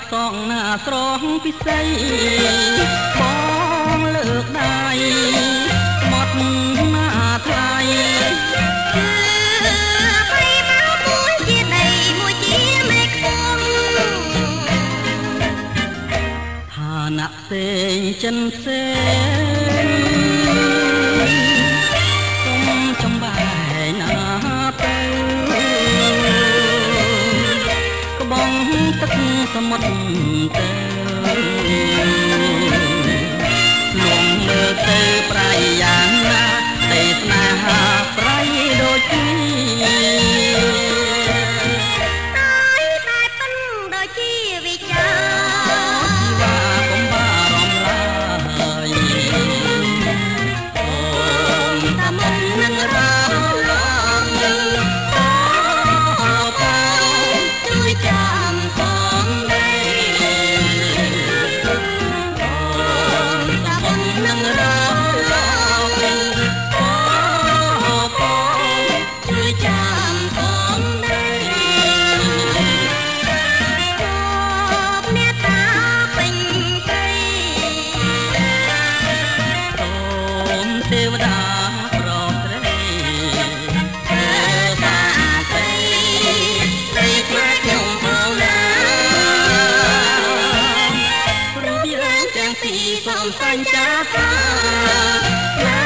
សងណាស្រងពិសីបងលើកដៃមកណាថ្លៃបីមកមួយជាដីមួយជាមេឃងឋានៈផ្សេងចិនផ្សេងសុំចំបែណាទៅក្បងទឹកសមុទ្រទៅលងមើលទៅប្រៃយ៉ាងណាទេស្នេហាប្រៃដូចគ្នាតែប៉ុនដូចជាវិចាជីវាកុំបារម្ភឡើយអូនតាមុននឹងរងជួយចាំផងទេវតាប្រព្រៃបានទៅដីខ្លាចខ្ញុំផងណាព្រោះយើងទាំងពីរសូមសញ្ចាថា